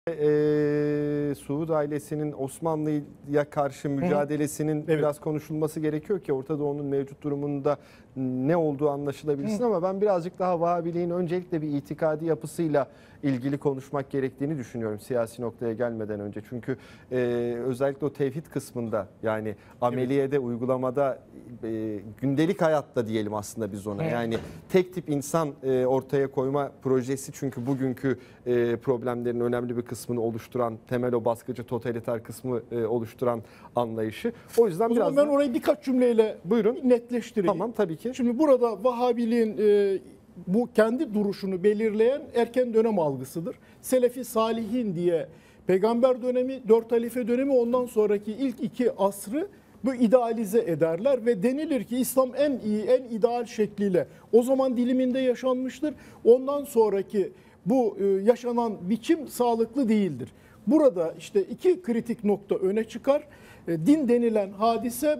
Suud ailesinin Osmanlı'ya karşı mücadelesinin biraz konuşulması gerekiyor ki Orta Doğu'nun mevcut durumunda ne olduğu anlaşılabilsin. Ama ben birazcık daha Vahabiliğin öncelikle bir itikadi yapısıyla ilgili konuşmak gerektiğini düşünüyorum siyasi noktaya gelmeden önce. Çünkü özellikle o tevhid kısmında, yani ameliyede, uygulamada, gündelik hayatta diyelim aslında biz ona. Yani tek tip insan ortaya koyma projesi, çünkü bugünkü problemlerin önemli bir kısmını oluşturan, temel o baskıcı totaliter kısmı oluşturan anlayışı. O yüzden biraz ben orayı birkaç cümleyle netleştireyim. Tamam, tabii ki. Şimdi burada Vahabiliğin bu kendi duruşunu belirleyen erken dönem algısıdır. Selefi Salihin diye peygamber dönemi, 4 halife dönemi, ondan sonraki ilk 2 asrı bu idealize ederler ve denilir ki İslam en iyi, en ideal şekliyle o zaman diliminde yaşanmıştır. Ondan sonraki bu yaşanan biçim sağlıklı değildir. Burada işte 2 kritik nokta öne çıkar. Din denilen hadise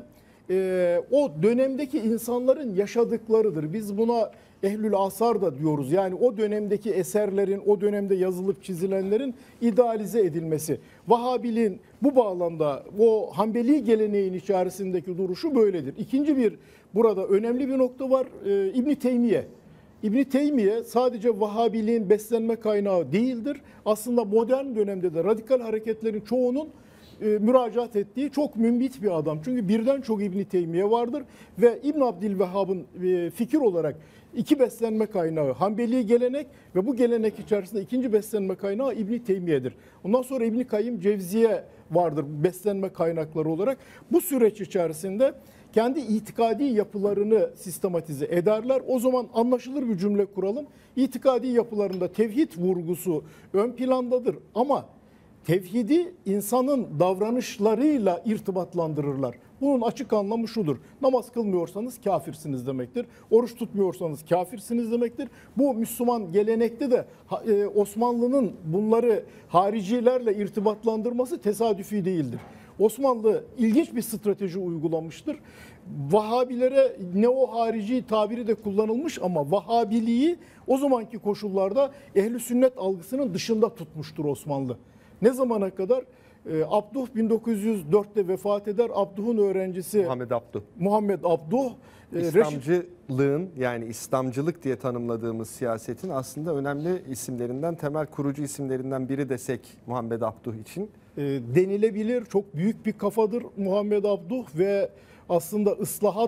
o dönemdeki insanların yaşadıklarıdır. Biz buna ehlül asar da diyoruz. Yani o dönemdeki eserlerin, o dönemde yazılıp çizilenlerin idealize edilmesi. Vahabiliğin bu bağlamda o Hanbeli geleneğin içerisindeki duruşu böyledir. İkinci bir burada önemli bir nokta var. İbn Teymiye. İbn Teymiye sadece Vahabiliğin beslenme kaynağı değildir. Aslında modern dönemde de radikal hareketlerin çoğunun müracaat ettiği çok mümbit bir adam. Çünkü birden çok İbn Teymiye vardır ve İbn Abdülvehhab'ın fikir olarak 2 beslenme kaynağı Hanbeli gelenek ve bu gelenek içerisinde ikinci beslenme kaynağı İbn Teymiye'dir. Ondan sonra İbn Kayyim Cevziye vardır beslenme kaynakları olarak. Bu süreç içerisinde kendi itikadi yapılarını sistematize ederler. O zaman anlaşılır bir cümle kuralım. İtikadi yapılarında tevhid vurgusu ön plandadır ama tevhidi insanın davranışlarıyla irtibatlandırırlar. Bunun açık anlamı şudur: namaz kılmıyorsanız kafirsiniz demektir. Oruç tutmuyorsanız kafirsiniz demektir. Bu Müslüman gelenekte de Osmanlı'nın bunları haricilerle irtibatlandırması tesadüfi değildir. Osmanlı ilginç bir strateji uygulamıştır. Vahabilere neo harici tabiri de kullanılmış ama Vahabiliği o zamanki koşullarda ehl-i sünnet algısının dışında tutmuştur Osmanlı. Ne zamana kadar? Abduh 1904'te vefat eder. Abduh'un öğrencisi Muhammed Abduh. İslamcılığın, yani İslamcılık diye tanımladığımız siyasetin aslında önemli isimlerinden, temel kurucu isimlerinden biri desek Muhammed Abduh için. Denilebilir. Çok büyük bir kafadır Muhammed Abduh ve aslında ıslahat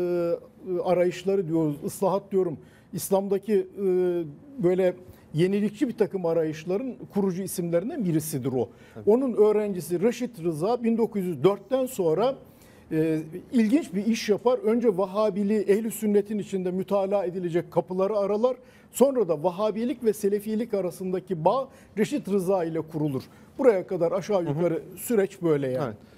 arayışları diyoruz. Islahat diyorum. İslam'daki böyle yenilikçi bir takım arayışların kurucu isimlerinden birisidir o. Evet. Onun öğrencisi Reşit Rıza 1904'ten sonra ilginç bir iş yapar. Önce Vahabiliği ehl-i sünnetin içinde mütalaa edilecek kapıları aralar. Sonra da Vahabilik ve Selefilik arasındaki bağ Reşit Rıza ile kurulur. Buraya kadar aşağı yukarı süreç böyle yani. Evet.